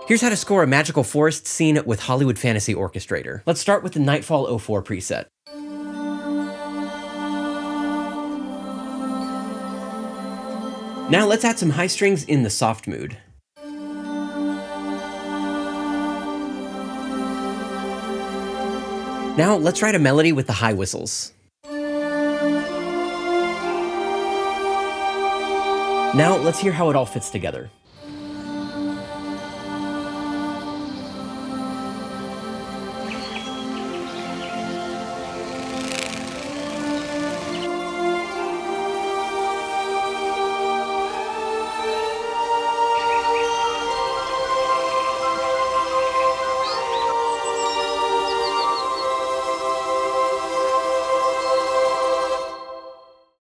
Here's how to score a magical forest scene with Hollywood Fantasy Orchestrator. Let's start with the Nightfall 04 preset. Now let's add some high strings in the soft mood. Now let's write a melody with the high whistles. Now let's hear how it all fits together.